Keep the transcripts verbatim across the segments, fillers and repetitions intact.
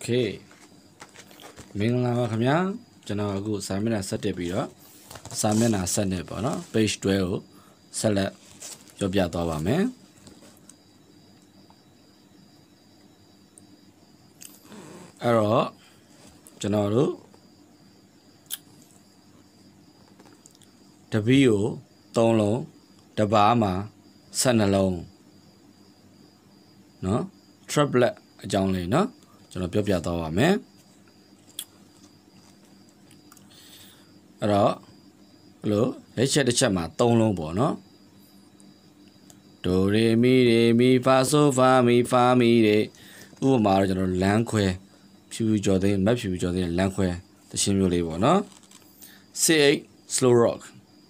Okay. Mingla kamya, jana aku samena set biro, samena set ne bono, page twelve, select job ya to ba me. Aro, jana ru W tong long, daba ma, set na long. No, triplet a jang le no, jana job ya to ba me. Aro, hello, let's check the chat ma tong long bo no. Do re mi re mi fa so fa mi fa mi re. U ma ro jana lang kwe, phu jo de, map phu jo de lang kwe, the shin myo le bo no. C eight slow rock.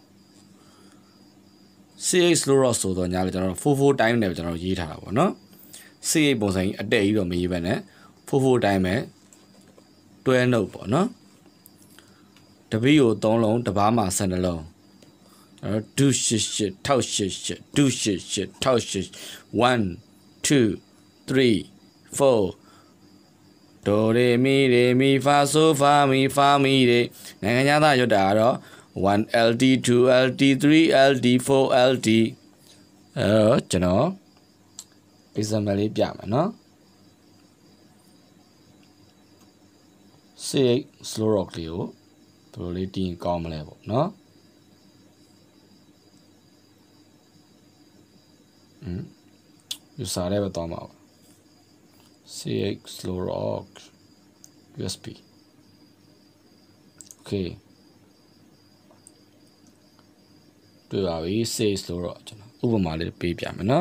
C eight slow rock so do nya le jana four four time ne jana yi tha da bo no. C eight ပုံစံအတက်ကြီးတော့မရေးပဲနဲ့ four four time ပဲတွဲနှုတ်ပေါ့နော် တပည့်ကိုသုံးလုံးတပားမှာဆယ်နှလုံးအဲ့ဒုရှစ်ရှစ်ထောက်ရှစ်ရှစ်ဒုရှစ်ရှစ်ထောက်ရှစ် one two three four ဒိုရေမီရေမီဖာဆိုဖာမီဖာမီရေနိုင်ငံသားရွတ်တာကတော့ one L D two L D three L D four L D အဲ့တော့ကျွန်တော် example လေးပြမယ်နော် C eight slow rock လေးကိုဘယ်လိုလေးတင်ကောင်းမလဲပေါ့နော်อืมယူစားရဲပဲတော့မှာ C eight slow rock U S B okay တွေ့ပါပြီ C eight slow rock ကျွန်တော်ဥပမာလေးပေးပြမယ်နော်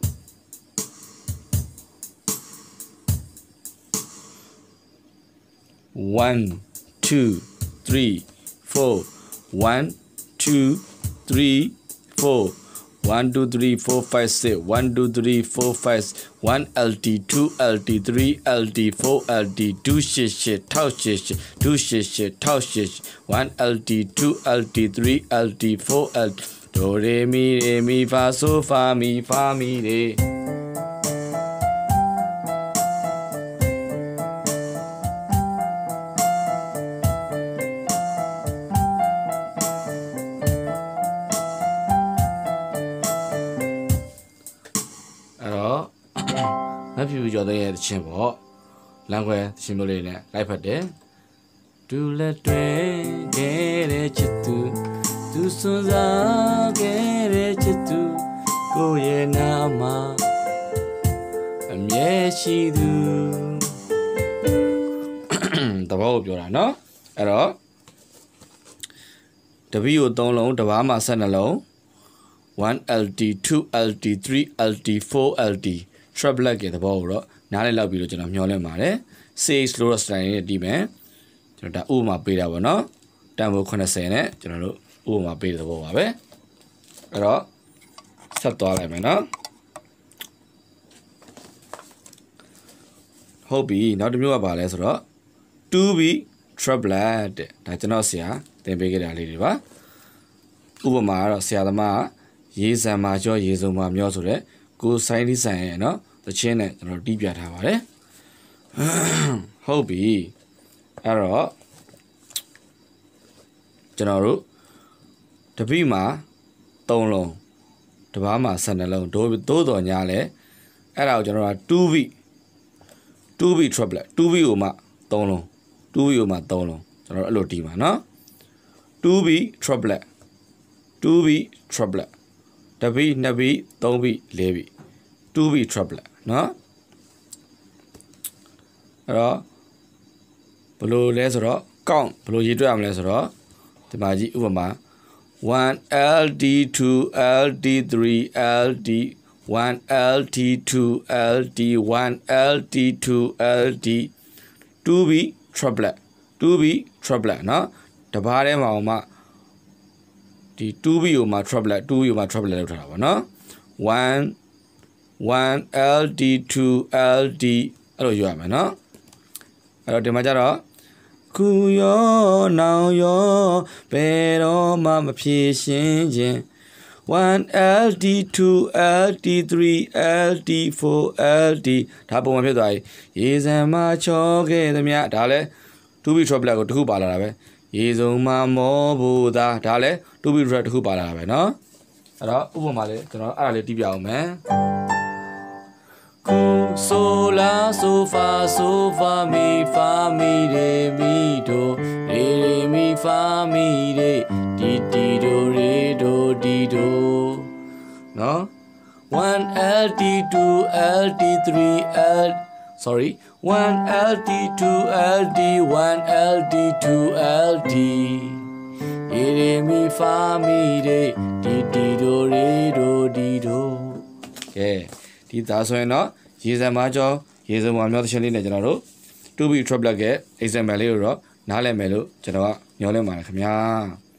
one two three four one two three four one two three four five six one two three four five one L D two L D three L D four L D two shit shit tau shit shit two shit shit tau shit one L D two L D three L D four L D do re mi re mi fa so fa mi fa mi reမဖြူကျော်တဲ့ရဲ့ချင်းပေါ့လမ်းခွဲချင်းမျိုးလေးနဲ့လိုက်ဖတ်တယ်ဒူလက်တွေကဲတဲ့ချစ်သူသူစွန်စားခဲ့တဲ့ချစ်သူကိုရဲ့နာမှာအမြဲရှိသူတဘောကိုပြောတာနော်အဲ့တော့တပည့်ကိုသုံးလုံးတဘာမှာဆယ်နှလုံးone L D two L D three L D four L D triplet ရဲ့သဘောကိုတော့နားလည်လောက်ပြီးတော့ကျွန်တော်မျှော်လင့်ပါတယ် C eight slow rock style နဲ့ဒီမယ်ကျွန်တော်ဒါဥပမာပေးတာပေါ့နော်တန်ဖိုးeightyနဲ့ကျွန်တော်တို့ဥပမာပေးတဲ့သဘောပါပဲအဲ့တော့ဆက်သွားလိုက်မယ်နော်ဟုတ်ပြီနောက်တစ်မျိုးကပါလဲဆိုတော့ two B triplet တဲ့ဒါကျွန်တော်ဆရာသင်ပေးခဲ့တာလေးတွေပါဥပမာကတော့ဆရာသမားရေစံမှာကြောရေစုံမှာမျောဆိုတဲ့ကိုဆိုင်ဒီဆိုင်ရဲ့နော်တချင်းနဲ့ကျွန်တော်တီးပြထားပါတယ်ဟုတ်ပြီအဲ့တော့ကျွန်တော်တို့တပိမှာthreeလုံးတပားမှာtwelveလုံးဒိုးသိုးတော်ညာလဲအဲ့ဒါကိုကျွန်တော်ကtwo B two B triplet two B ကိုမှthreeလုံးtwo B ကိုမှthreeလုံးကျွန်တော်အဲ့လိုတီးပါနော်two B triplet two B tripletတပိtwo B three B four B two B triplet နော်အဲ့တော့ဘယ်လိုလဲဆိုတော့ count ဘယ်လိုရေးတွက်ရမလဲဆိုတော့ဒီမှာကြီးဥပမာone L D two L D three L D one L D two L D one L D two L D two B triplet two B triplet နော်တပားထဲမှာမှဒီ two B ကိုမှ triplet two B ကိုမှ triplet လောက်ထားတာပေါ့နော်one one L D two L D အဲ့လိုယူရမယ်နော်အဲ့တော့ဒီမှာကျတော့ကူရောနောင်ရောဘယ်တော့မှမဖြေရှင်းခြင်း one L D two L D three L D four L D ဒါပုံမှန်ဖြစ်သွားပြီရေစံမှာချောခဲ့သမျှဒါလည်း two beat drop ကိုတစ်ခုပါလာတာပဲရေစုံမှာမောဖို့သာဒါလည်း two beat drop တစ်ခုပါလာတာပဲเนาะအဲ့တော့ဥပမာလေးကျွန်တော်အဲ့ဒါလေးတီးပြအောင်မယ်ကူဆိုလာဆိုဖာဆိုဖာမီဖာမီရေမီဒိုရေရေမီဖာမီရေဒီဒီဒိုရေဒိုဒီဒိုနော် one L D two L D three L sorry one L D two L D one L D two L Dရေရေမီဖာမီရေဒီဒီဒိုရေဒိုဒီဒိုကဲဒီသားဆိုရင်တော့ရေစံမားကျော်ရေစံမားမျိုးတစ်ချက်လေးနဲ့ကျွန်တော်တို့ two beat triplet ရဲ့ example လေးကိုတော့နားလည်မယ်လို့ကျွန်တော်ကညွှန်လင့်ပါတယ်ခင်ဗျာ